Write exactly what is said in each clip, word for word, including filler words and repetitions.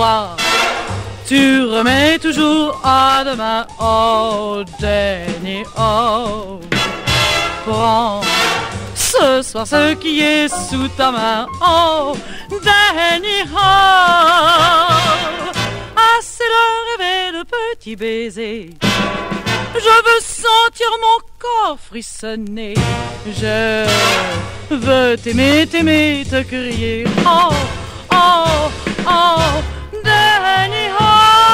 Toi, tu remets toujours à demain, oh Danny, oh. Prends ce soir ce qui est sous ta main, oh Danny, oh. Assez de rêver de petits baisers, je veux sentir mon corps frissonner. Je veux t'aimer, t'aimer, te crier, oh, oh, oh, Danny, oh.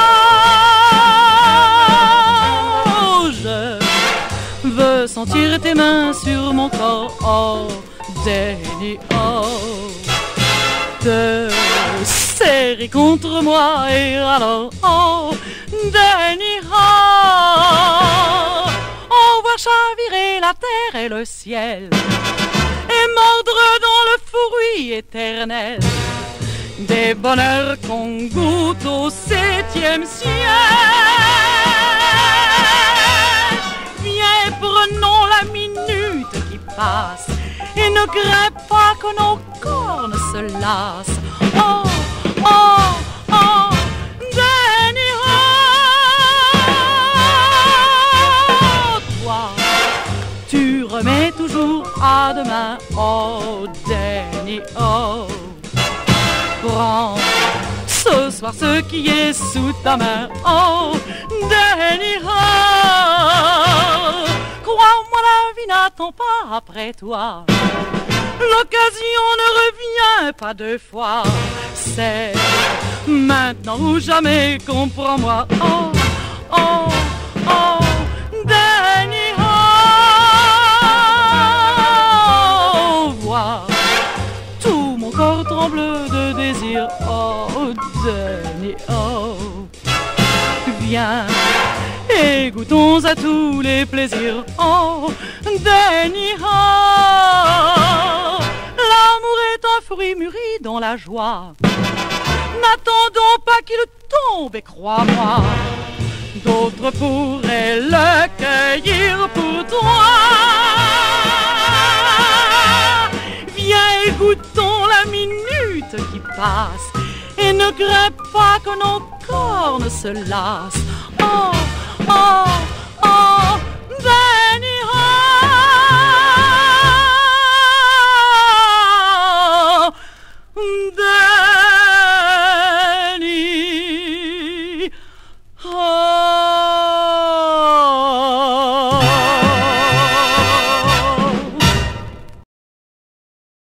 Je veux sentir tes mains sur mon corps, oh, Danny, oh. Te serrer contre moi et alors, oh, Danny, oh. On voit chavirer la terre et le ciel et mordre dans le fruit éternel des bonheurs qu'on goûte au septième ciel. Viens, prenons la minute qui passe et ne crains pas que nos corps ne se lassent. Oh, oh, oh, Danny, oh. Toi, tu remets toujours à demain, oh Danny, oh. Prends ce soir ce qui est sous ta main, oh Danny, oh. Crois-moi, la vie n'attend pas après toi, l'occasion ne revient pas deux fois. C'est maintenant ou jamais, comprends-moi, oh, oh, oh, Danny, oh. Vois, tout mon corps tremble de désir, oh, Danny, oh. Viens et goûtons à tous les plaisirs, oh, Danny, oh. L'amour est un fruit mûri dans la joie, n'attendons pas qu'il tombe et crois-moi, d'autres pourraient le cueillir pour toi. Viens et goûtons la minute qui passe et ne crains pas que nos corps ne se lassent. Oh, oh, oh,